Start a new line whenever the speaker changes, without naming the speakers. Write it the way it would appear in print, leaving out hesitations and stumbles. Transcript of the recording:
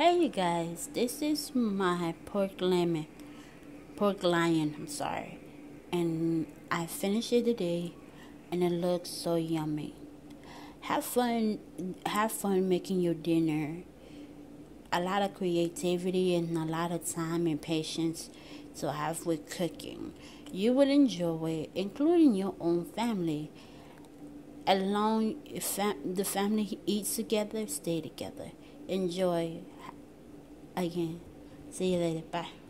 Hey you guys, this is my pork lion, I'm sorry. And I finished it today and it looks so yummy. Have fun making your dinner. A lot of creativity and a lot of time and patience to have with cooking. You will enjoy it, including your own family. Along the family eats together, stay together. Enjoy again. See you later. Bye.